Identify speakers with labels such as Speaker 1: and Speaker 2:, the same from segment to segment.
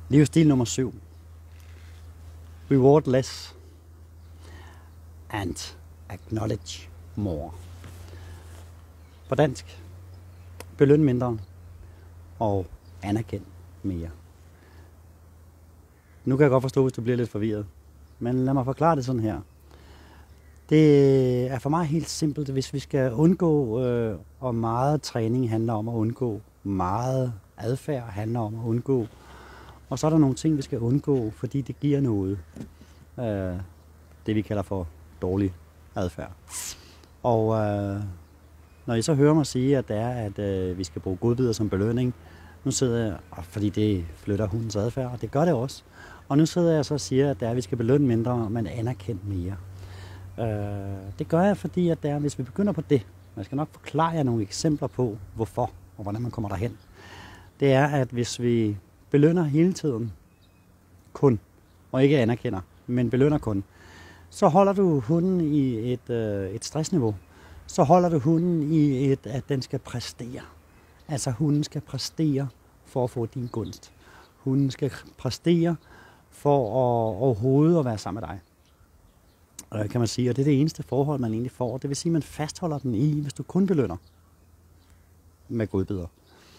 Speaker 1: Livsstil nummer 7. Reward less and acknowledge more. På dansk. Beløn mindre og anerkend mere. Nu kan jeg godt forstå, hvis du bliver lidt forvirret. Men lad mig forklare det sådan her. Det er for mig helt simpelt, hvis vi skal undgå, og meget træning handler om at undgå, meget adfærd handler om at undgå, og så er der nogle ting, vi skal undgå, fordi det giver noget. Det vi kalder for dårlig adfærd. Og når I så hører mig sige, at det er, at vi skal bruge godbidder som belønning, nu sidder jeg, fordi det flytter hundens adfærd, og det gør det også. Og nu sidder jeg så og siger, at det er, at vi skal belønne mindre, men anerkende mere. Det gør jeg, fordi at det er, hvis vi begynder på det, og jeg skal nok forklare jer nogle eksempler på, hvorfor og hvordan man kommer derhen. Det er, at hvis vi belønner hele tiden kun, og ikke anerkender, men belønner kun, så holder du hunden i et stressniveau. Så holder du hunden i at den skal præstere. Altså hunden skal præstere for at få din gunst. Hunden skal præstere for at overhovedet at være sammen med dig. Kan man sige, og det er det eneste forhold, man egentlig får. Det vil sige, at man fastholder den i, hvis du kun belønner med godbidder.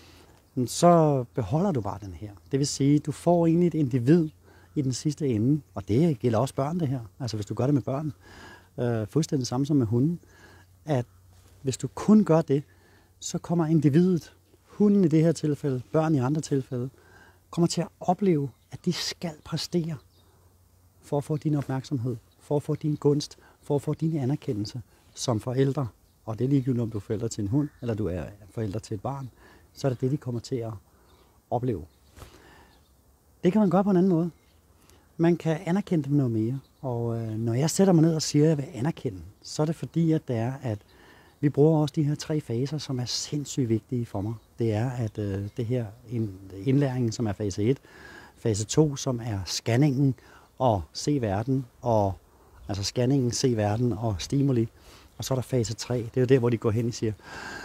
Speaker 1: Så beholder du bare den her. Det vil sige, at du får egentlig et individ i den sidste ende, og det gælder også børn det her. Altså hvis du gør det med børn, fuldstændig samme som med hunden, at hvis du kun gør det, så kommer individet, hunden i det her tilfælde, børn i andre tilfælde, kommer til at opleve, at de skal præstere for at få din opmærksomhed, for at få din gunst, for at få din anerkendelse som forældre. Og det er ligegyldigt, om du er forældre til en hund, eller du er forældre til et barn, så er det det, de kommer til at opleve. Det kan man gøre på en anden måde. Man kan anerkende dem noget mere. Og når jeg sætter mig ned og siger, at jeg vil anerkende, så er det fordi, at det er, at vi bruger også de her 3 faser, som er sindssygt vigtige for mig. Det er, at det her indlæringen, som er fase 1, fase 2, som er scanningen og se verden, og altså scanningen, se verden og stimuli. Og så er der fase 3, det er jo der, hvor de går hen og siger,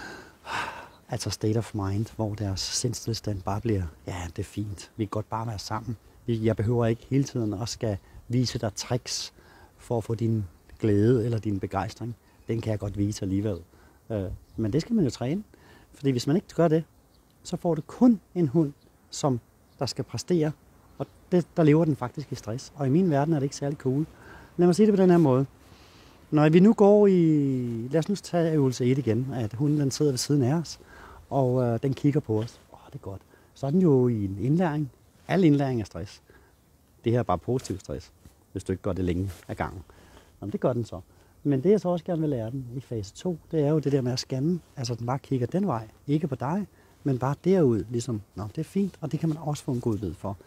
Speaker 1: altså state of mind, hvor deres sindstilstand bare bliver, ja, det er fint, vi kan godt bare være sammen. Jeg behøver ikke hele tiden at skal vise dig tricks for at få din glæde eller din begejstring. Den kan jeg godt vise alligevel. Men det skal man jo træne. Fordi hvis man ikke gør det, så får du kun en hund, som der skal præstere. Og der lever den faktisk i stress. Og i min verden er det ikke særlig cool. Lad mig sige det på den her måde. Når vi nu går i, lad os nu tage øvelse 1 igen, at hunden den sidder ved siden af os, og den kigger på os. Det er godt. Så er den jo i en indlæring. Al indlæring er stress. Det her er bare positiv stress, hvis du ikke gør det længe ad gangen. Jamen, det gør den så. Men det jeg så også gerne vil lære den i fase 2, det er jo det der med at scanne. Altså den bare kigger den vej. Ikke på dig, men bare derud. Ligesom, nå, det er fint, og det kan man også få en god bid for.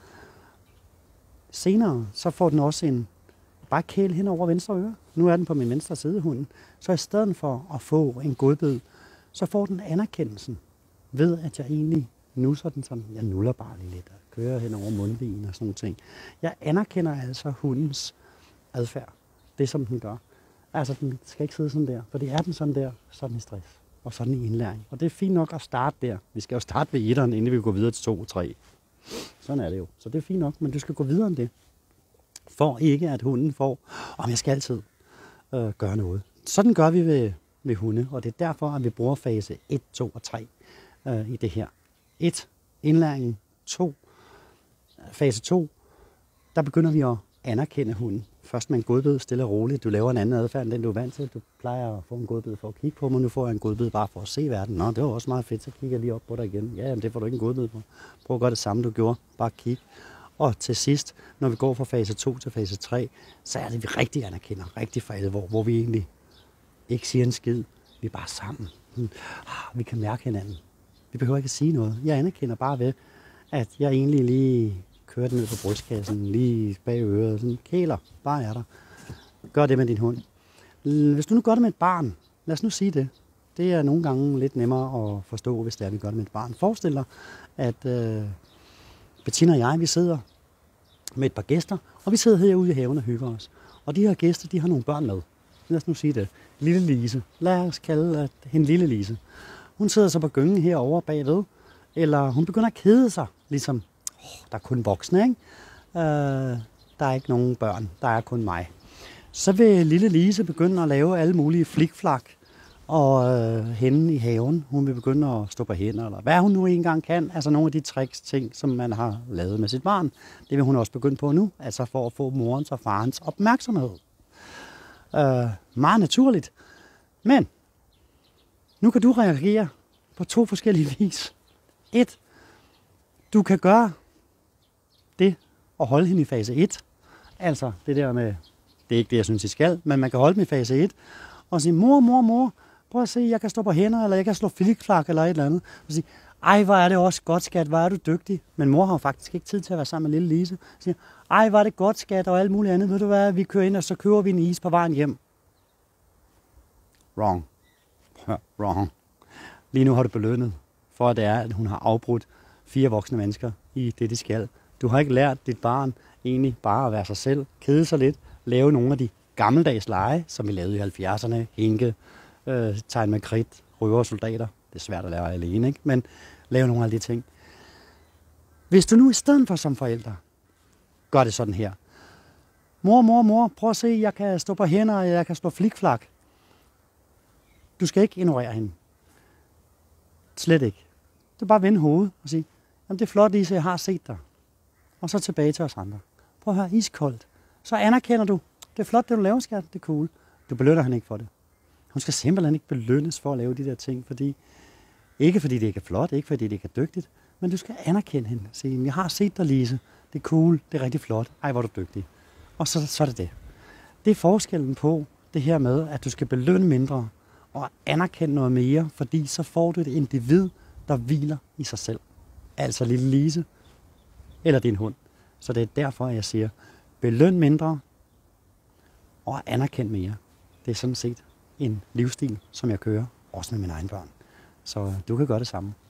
Speaker 1: Senere, så får den også en bare kæl hen over venstre øre. Nu er den på min venstre side, hunden. Så i stedet for at få en godbid, så får den anerkendelsen ved, at jeg egentlig nusser den sådan. Jeg nuller bare lige lidt og kører hen over mundvigen og sådan nogle ting. Jeg anerkender altså hundens adfærd. Det som den gør. Altså den skal ikke sidde sådan der, for det er den sådan der, sådan i stress og sådan i indlæring. Og det er fint nok at starte der. Vi skal jo starte ved 1'eren, inden vi går videre til 2 og 3. Sådan er det jo. Så det er fint nok, men du skal gå videre end det. For ikke at hunden får, jeg skal altid gøre noget. Sådan gør vi ved hunde, og det er derfor, at vi bruger fase 1, 2 og 3 i det her. 1. Indlæringen. 2. Fase 2. Der begynder vi at anerkende hunden. Først med en godbid, stille og roligt. Du laver en anden adfærd, end den du er vant til. Du plejer at få en godbid for at kigge på mig. Nu får jeg en godbid bare for at se verden. Nå, det var også meget fedt, så kigger jeg lige op på dig igen. Ja, jamen, det får du ikke en godbid på. Prøv at gøre det samme, du gjorde. Bare kig. Og til sidst, når vi går fra fase 2 til fase 3, så er det, vi rigtig anerkender, rigtig for alvor, hvor vi egentlig ikke siger en skid. Vi er bare sammen. Vi kan mærke hinanden. Vi behøver ikke at sige noget. Jeg anerkender bare ved, at jeg egentlig lige kører den ned på brystkassen, lige bag øret, sådan kæler, bare er der. Gør det med din hund. Hvis du nu gør det med et barn, lad os nu sige det. Det er nogle gange lidt nemmere at forstå, hvis det er, vi gør det med et barn. Forestil dig, at Bettina og jeg, vi sidder med et par gæster, og vi sidder herude i haven og hygger os. Og de her gæster, de har nogle børn med. Lad os nu sige det. Lille Lise. Lad os kalde hende Lille Lise. Hun sidder så på gyngen herovre bagved, eller hun begynder at kede sig, ligesom, der er kun voksne, ikke? Der er ikke nogen børn, der er kun mig. Så vil lille Lise begynde at lave alle mulige flikflak, og hende i haven, hun vil begynde at stå på hænder, eller hvad hun nu engang kan. Altså nogle af de tricks, ting, som man har lavet med sit barn, det vil hun også begynde på nu, altså for at få morens og farens opmærksomhed. Meget naturligt. Men nu kan du reagere på 2 forskellige vis. 1. Du kan gøre det og holde hende i fase 1. Altså det der med, det er ikke det, jeg synes, I skal, men man kan holde dem i fase 1 og sige, mor, prøv at se, jeg kan stå på hænder, eller jeg kan slå flikflak, eller et eller andet. Og sige, ej, hvor er det også godt, skat, hvor er du dygtig. Men mor har jo faktisk ikke tid til at være sammen med lille Lise. Og siger, ej, hvor er det godt, skat, og alt muligt andet. Ved du hvad, vi kører ind, og så køber vi en is på vejen hjem. Wrong. Wrong. Lige nu har du belønnet, for at det er, at hun har afbrudt 4 voksne mennesker i det, de skal. Du har ikke lært dit barn egentlig bare at være sig selv, kede sig lidt, lave nogle af de gammeldags lege, som vi lavede i 70'erne, hinke, tegne med kridt, røversoldater. Det er svært at lære alene, ikke? Men lave nogle af de ting. Hvis du nu i stedet for som forældre gør det sådan her. Mor, prøv at se, jeg kan stå på hænder, og jeg kan slå flikflak. Du skal ikke ignorere hende. Slet ikke. Du bare vende hovedet og sige, jamen det er flot, Lise, jeg har set dig. Og så tilbage til os andre. Prøv at høre, iskoldt. Så anerkender du, det er flot, det du laver, skat, det er cool. Du belønner hende ikke for det. Hun skal simpelthen ikke belønnes for at lave de der ting, ikke fordi det ikke er flot, ikke fordi det ikke er dygtigt, men du skal anerkende hende. Sige, jeg har set dig, Lise. Det er cool, det er rigtig flot. Ej, hvor er du dygtig. Og så er det det. Det er forskellen på det her med, at du skal belønne mindre og anerkende noget mere, fordi så får du et individ, der hviler i sig selv. Altså lille Lise eller din hund. Så det er derfor, jeg siger, beløn mindre og anerkend mere. Det er sådan set en livsstil, som jeg kører, også med mine egne børn. Så du kan gøre det samme.